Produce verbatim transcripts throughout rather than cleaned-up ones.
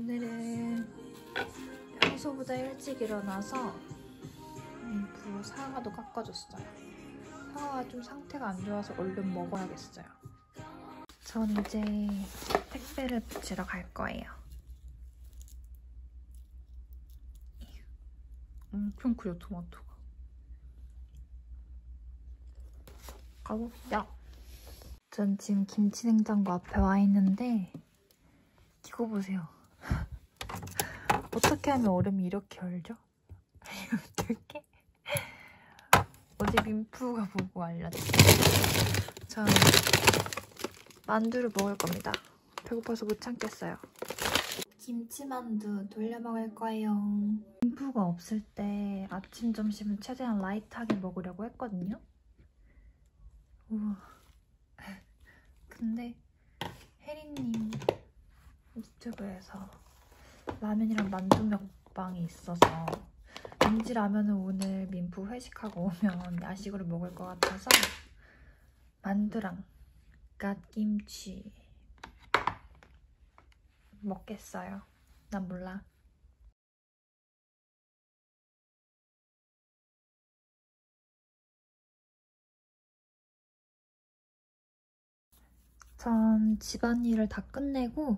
오늘은 평소보다 일찍 일어나서 민프 사과도 깎아줬어요. 사과가 좀 상태가 안 좋아서 얼른 먹어야겠어요. 전 이제 택배를 붙이러 갈 거예요. 엄청 크죠, 토마토가. 가봅시다. 전 지금 김치 냉장고 앞에 와 있는데 이거 보세요. 어떻게 하면 얼음이 이렇게 얼죠? 어떻게? 어제 민프가 보고 알려줬어요. 전 만두를 먹을 겁니다. 배고파서 못 참겠어요. 김치만두 돌려 먹을 거예요. 민프가 없을 때 아침, 점심은 최대한 라이트하게 먹으려고 했거든요. 우와. 근데 혜리님 유튜브에서 라면이랑 만두 먹방이 있어서 왠지 라면은 오늘 민프 회식하고 오면 야식으로 먹을 것 같아서 만두랑 갓김치 먹겠어요. 난 몰라. 전 집안일을 다 끝내고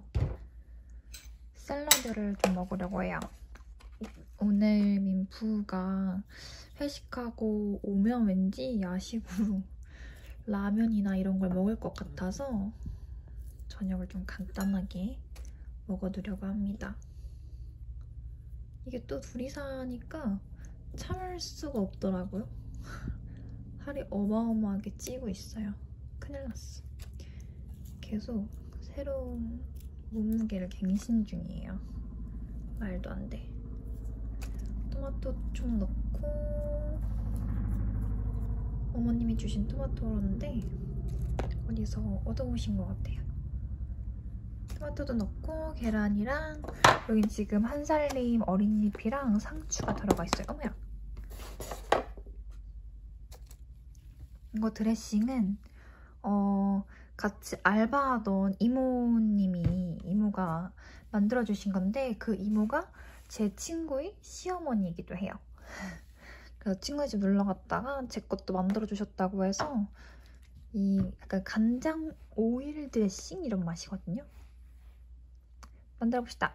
샐러드를 좀 먹으려고 해요. 오늘 민프가 회식하고 오면 왠지 야식으로 라면이나 이런 걸 먹을 것 같아서 저녁을 좀 간단하게 먹어두려고 합니다. 이게 또 둘이 사니까 참을 수가 없더라고요. 살이 어마어마하게 찌고 있어요. 큰일 났어. 계속 새로운 몸무게를 갱신 중이에요. 말도 안 돼. 토마토 좀 넣고 어머님이 주신 토마토인데 어디서 얻어오신 것 같아요. 토마토도 넣고 계란이랑 여긴 지금 한살림 어린잎이랑 상추가 들어가 있어요. 어머야. 이거 드레싱은 어 같이 알바하던 이모님이 이모가 만들어주신 건데 그 이모가 제 친구의 시어머니이기도 해요. 그래서 친구네 집 놀러 갔다가 제 것도 만들어주셨다고 해서 이 약간 간장 오일 드레싱 이런 맛이거든요. 만들어봅시다.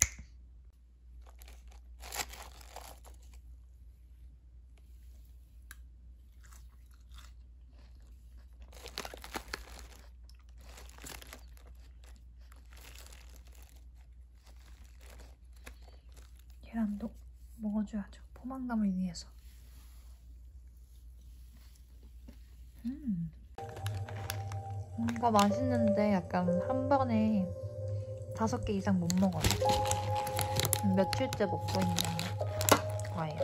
계란도 먹어줘야죠. 포만감을 위해서. 음. 뭔가 맛있는데 약간 한 번에 다섯 개 이상 못 먹어요. 며칠째 먹고 있는 거예요.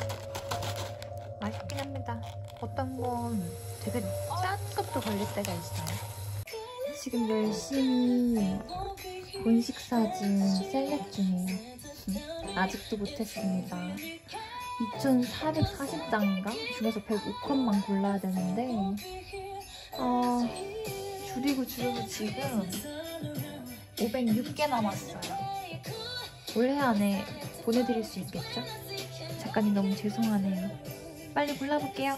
맛있긴 합니다. 어떤 건 되게 짠 것도 걸릴 때가 있어요. 지금 열심히 본식 사진 셀렉 중이에요. 아직도 못했습니다. 이천사백사십 장인가? 중에서 백오 컷만 골라야 되는데 어, 줄이고 줄이고 지금 오백육 개 남았어요. 올해 안에 보내드릴 수 있겠죠? 작가님 너무 죄송하네요. 빨리 골라볼게요.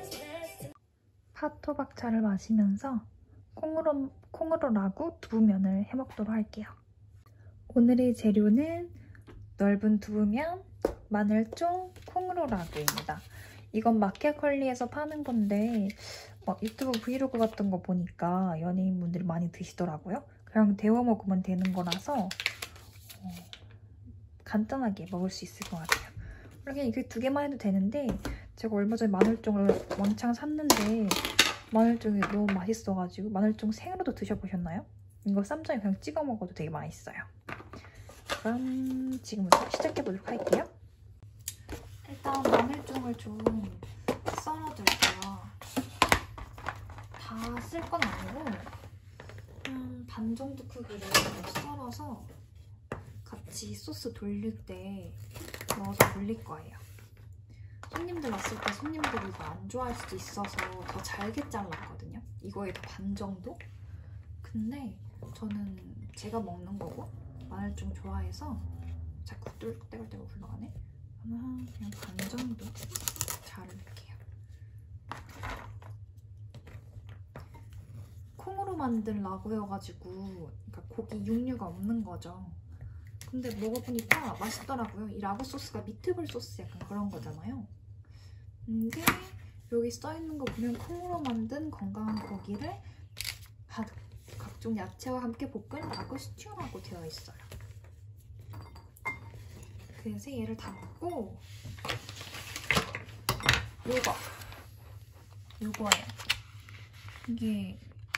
파토박차를 마시면서 콩으로, 콩으로 라구 두부면을 해먹도록 할게요. 오늘의 재료는 넓은 두부면, 마늘종, 콩으로 라구입니다. 이건 마켓컬리에서 파는 건데 막 유튜브 브이로그 같은 거 보니까 연예인분들이 많이 드시더라고요. 그냥 데워 먹으면 되는 거라서 어, 간단하게 먹을 수 있을 것 같아요. 그냥 이게 두 개만 해도 되는데 제가 얼마 전에 마늘종을 왕창 샀는데 마늘종이 너무 맛있어가지고 마늘종 생으로도 드셔보셨나요? 이거 쌈장에 그냥 찍어 먹어도 되게 맛있어요. 그럼 지금부터 시작해보도록 할게요. 일단 마늘종을 좀 썰어둘게요. 다 쓸 건 아니고 한 반 정도 크기로 썰어서 같이 소스 돌릴 때 넣어서 돌릴 거예요. 손님들 왔을 때 손님들이 이거 안 좋아할 수도 있어서 더 잘게 잘랐거든요. 이거에 반 정도? 근데 저는 제가 먹는 거고 마늘 좀 좋아해서 자꾸 떼글떼글 굴러가네. 하나 그냥 반 정도 자를게요. 콩으로 만든 라구여가지고 그러니까 고기 육류가 없는 거죠. 근데 먹어보니까 맛있더라고요. 이 라구 소스가 미트볼 소스 약간 그런 거잖아요. 근데 여기 써있는 거 보면 콩으로 만든 건강한 고기를 각종 야채와 함께 볶은 라구 스튜라고 되어 있어요. 그래서 얘를 담고 요거 요거예요. 이게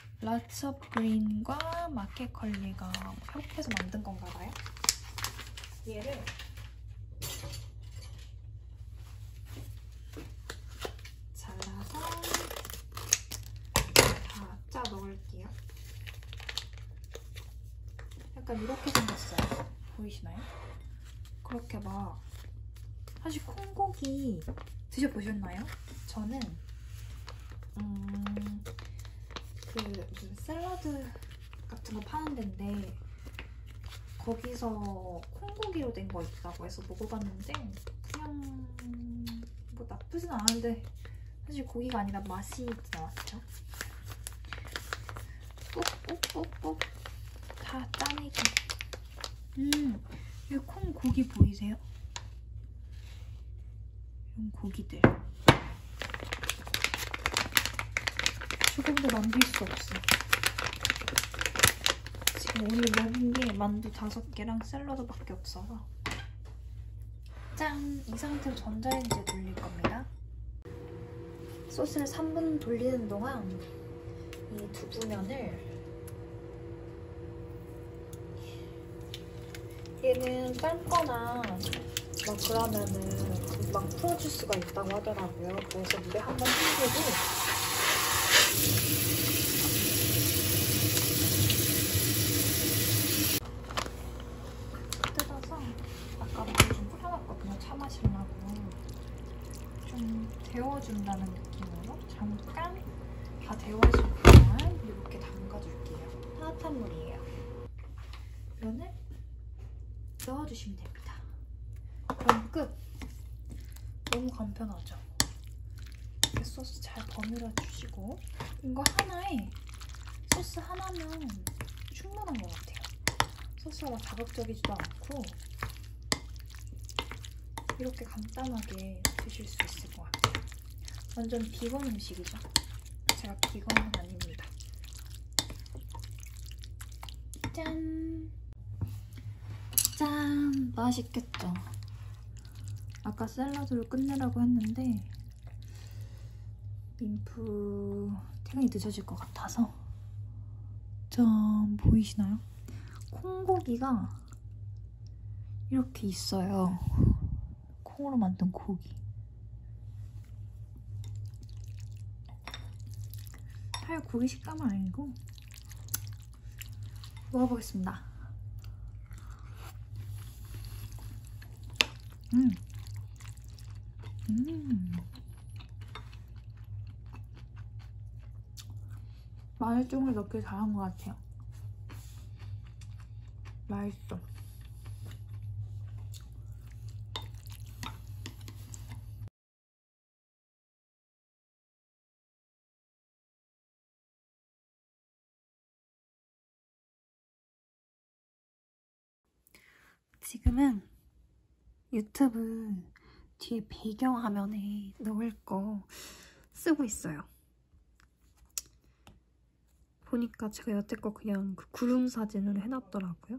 라츠브린과 마켓컬리가 협회에서 만든 건가 봐요. 얘를 잘라서 다 짜 넣을게요. 약간 이렇게 생겼어요. 보이시나요? 그렇게 막 사실 콩고기 드셔보셨나요? 저는 음, 그 무슨 샐러드 같은 거 파는 데인데 거기서 콩고기로 된 거 있다고 해서 먹어봤는데 그냥 뭐 나쁘진 않은데 사실 고기가 아니라 맛이 나왔죠. 꼭꼭꼭꼭 다 짜내기. 음, 이 콩 고기 보이세요? 이런 고기들 조금도 남길 수 없어. 지금 오늘 먹은 게 만두 다섯 개랑 샐러드밖에 없어서. 짠! 이 상태로 전자레인지에 돌릴 겁니다. 소스를 삼 분 돌리는 동안 이 두부면을 얘는 삶거나 막 그러면은 금방 풀어줄 수가 있다고 하더라고요. 그래서 물에 한번 헹구고 뜯어서 아까 물에 좀 뿌려놨거든요. 차 마시려고 좀 데워준다는 느낌으로 잠깐 다 데워질 동안 이렇게 담가줄게요. 따뜻한 물이에요. 면을 넣어주시면 됩니다. 그럼 끝! 너무 간편하죠? 이렇게 소스 잘 버무려 주시고 이거 하나에 소스 하나면 충분한 것 같아요. 소스가 막 자극적이지도 않고 이렇게 간단하게 드실 수 있을 것 같아요. 완전 비건 음식이죠? 제가 비건은 아닙니다. 짠! 짠! 맛있겠죠? 아까 샐러드로 끝내라고 했는데 민프 퇴근이 늦어질 것 같아서 짠! 보이시나요? 콩고기가 이렇게 있어요. 콩으로 만든 고기. 사실 고기 식감은 아니고 먹어보겠습니다. 음. 음. 마늘종을 넣길 잘한 것 같아요. 맛있어. 지금은 유튜브 뒤에 배경화면에 넣을 거 쓰고 있어요. 보니까 제가 여태껏 그냥 그 구름 사진으로 해놨더라고요.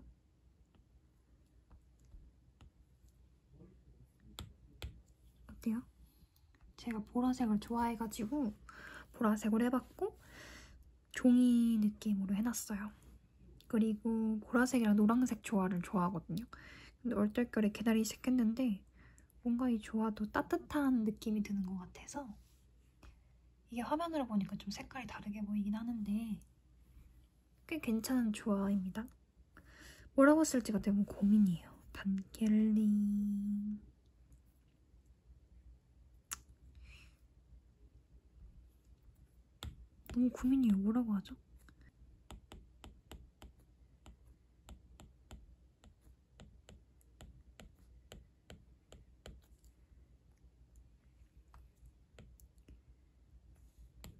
어때요? 제가 보라색을 좋아해가지고 보라색으로 해봤고 종이 느낌으로 해놨어요. 그리고 보라색이랑 노란색 조화를 좋아하거든요. 근데 얼떨결에 기다리기 시작했는데 뭔가 이 조화도 따뜻한 느낌이 드는 것 같아서 이게 화면으로 보니까 좀 색깔이 다르게 보이긴 하는데 꽤 괜찮은 조화입니다. 뭐라고 쓸지가 너무 고민이에요. 단켈리... 너무 고민이에요. 뭐라고 하죠?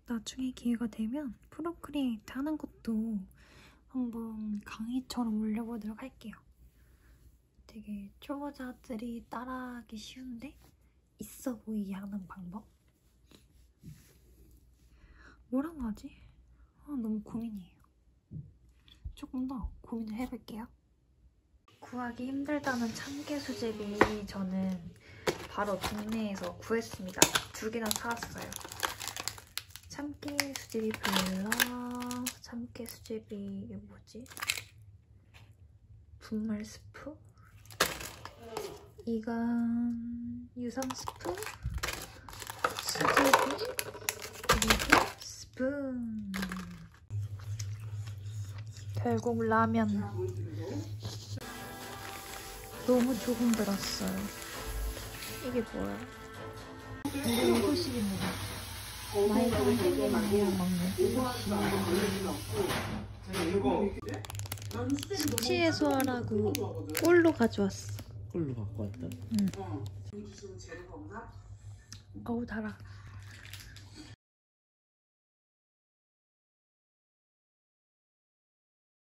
나중에 기회가 되면 프로크리에이트 하는 것도 한번 강의처럼 올려보도록 할게요. 되게 초보자들이 따라하기 쉬운데 있어 보이게 하는 방법? 뭐라고 하지? 아, 너무 고민이에요. 조금 더 고민을 해볼게요. 구하기 힘들다는 참깨 수제비 저는 바로 동네에서 구했습니다. 두 개나 사왔어요. 참깨 수제비 블러, 참깨 수제비 이게 뭐지? 분말 스프, 이건 유성 스프, 수제비, 그리고 스푼. 결국 라면. 너무 조금 들었어요. 이게 뭐야? 이거 이거씩입니다. 마이크를 생기면 먹는 수치 해소하라고 꿀로 가져왔어. 꿀로 갖고 왔다? 응. 어우 달아.